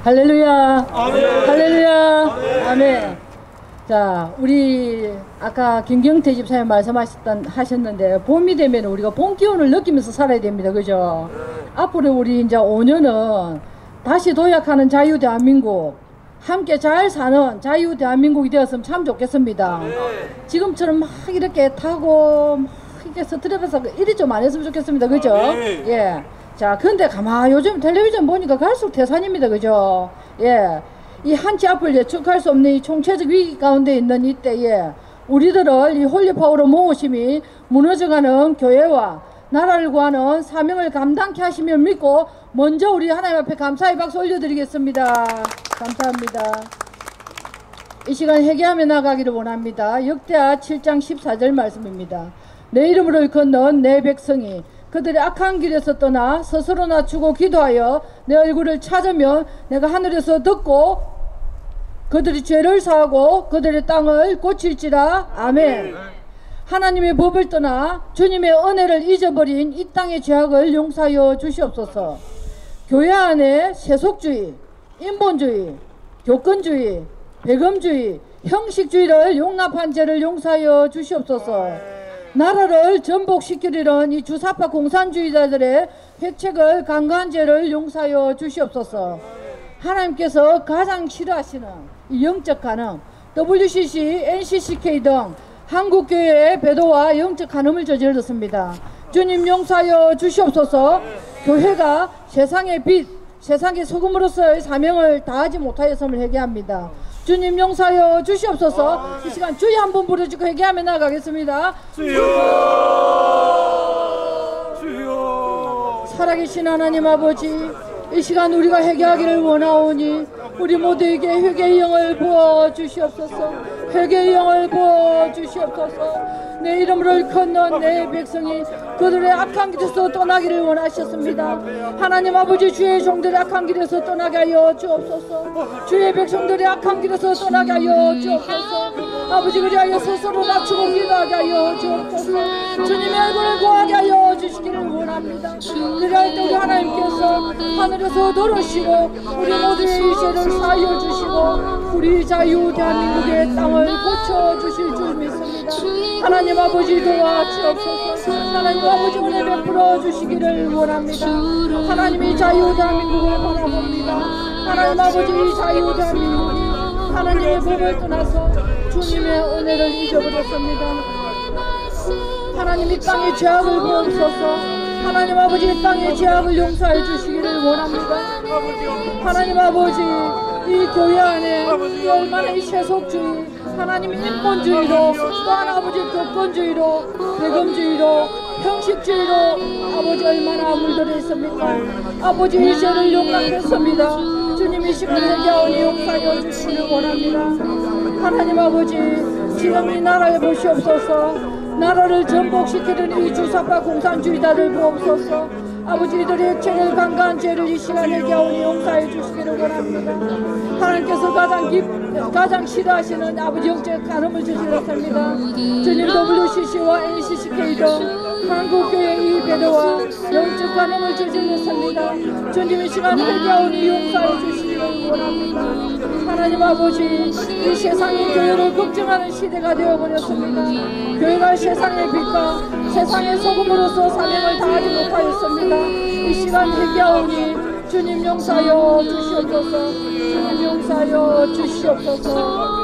할렐루야. 아멘. 할렐루야. 아멘. 아멘. 자, 우리 아까 김경태 집사님 하셨는데 봄이 되면 우리가 봄 기운을 느끼면서 살아야 됩니다. 그죠? 앞으로 우리 이제 5년은 다시 도약하는 자유 대한민국, 함께 잘 사는 자유 대한민국이 되었으면 참 좋겠습니다. 지금처럼 막 이렇게 타고 막 이렇게 스트레스 일이 좀 안 했으면 좋겠습니다. 그죠? 예. 자, 근데 요즘 텔레비전 보니까 갈수록 태산입니다. 그죠? 예. 이 한치 앞을 예측할 수 없는 이 총체적 위기 가운데 있는 이때에 우리들을 이 홀리파워로 모으심이 무너져가는 교회와 나라를 구하는 사명을 감당케 하시며 믿고 먼저 우리 하나님 앞에 감사의 박수 올려드리겠습니다. 감사합니다. 이 시간 회개하며 나가기를 원합니다. 역대하 7장 14절 말씀입니다. 내 이름으로 일컫는 내 백성이 그들의 악한 길에서 떠나 스스로 낮추고 기도하여 내 얼굴을 찾으면 내가 하늘에서 듣고 그들이 죄를 사하고 그들의 땅을 고칠지라. 아멘. 하나님의 법을 떠나 주님의 은혜를 잊어버린 이 땅의 죄악을 용서하여 주시옵소서. 교회 안에 세속주의, 인본주의, 교권주의, 배금주의, 형식주의를 용납한 죄를 용서하여 주시옵소서. 나라를 전복시키려는 이 주사파 공산주의자들의 획책을 강간한 죄를 용서하여 주시옵소서. 하나님께서 가장 싫어하시는 이 영적 간음, WCC, NCCK 등 한국교회의 배도와 영적 간음을 저질렀습니다. 주님 용서하여 주시옵소서. 교회가 세상의 빛, 세상의 소금으로서의 사명을 다하지 못하였음을 회개합니다. 주님 용서하여 주시옵소서. 이 시간 주여 한번 부르짖고 회개하며 나가겠습니다. 주여, 주여. 살아계신 하나님 아버지, 이 시간 우리가 회개하기를 원하오니 우리 모두에게 회개의 영을 부어주시옵소서. 회개의 영을 부어주시옵소서. 내 이름으로 일컫는 내 백성이 그들의 악한 길에서 떠나기를 원하셨습니다. 하나님 아버지, 주의 종들의 악한 길에서 떠나게 하여 주옵소서. 주의 백성들의 악한 길에서 떠나게 하여 주옵소서. 아버지, 그리하여 스스로 낮추고 기도하게 하여 주옵소서. 주님의 얼굴을 구하게 하여 주시기를 원합니다. 그리할 때 우리 하나님께서 하늘에서 들으시고 우리 모두의 이 죄를 사하여 주시고 우리 자유 대한민국의 땅을 고쳐주실 줄 믿습니다. 하나님 아버지, 도와주옵소서. 하나님 아버지, 은혜 베풀어 주시기를 원합니다. 하나님이 자유 대한민국을 바라봅니다. 하나님 아버지, 자유 대한민국이 하나님의 법을 떠나서 주님의 은혜를 잊어버렸습니다. 하나님, 이 땅의 죄악을 부옵소서. 하나님 아버지, 이 땅의 죄악을 용서해 주시기를 원합니다. 하나님 아버지, 이 교회 안에 얼마나 이 세속주의, 하나님 인본주의로, 또한 아버지 교권주의로, 배금주의로, 형식주의로 아버지 얼마나 물들어 있습니까? 아버지, 이 죄를 용납했습니다. 주님, 이 시간 회개하오니 용서하여 주시기를 원합니다. 하나님 아버지, 지금 이 나라에 보시옵소서. 나라를 전복시키는 이 주사파 공산주의자를 보옵소서. 아버지, 이들의 액체를 강간한 죄를 이 시간에 회개하오니 용서해 주시기를 원합니다. 하나님께서 가장 싫어하시는 아버지 영적 간음을 저질렀습니다. 주님, WCC와 NCCK 등 한국교회 이 배도와 영적 간음을 저질렀습니다. 주님, 이 시간 회개하오니 용서해 주시기를 원합니다. 하나님 아버지, 이 세상의 교회를 걱정하는 시대가 되어버렸습니다. 교회가 세상의 빛과 세상의 소금으로서 사명을 다하지 못하였습니다. 이 시간 회개하오니 주님 용서하여 주시옵소서. 주님 용서하여 주시옵소서.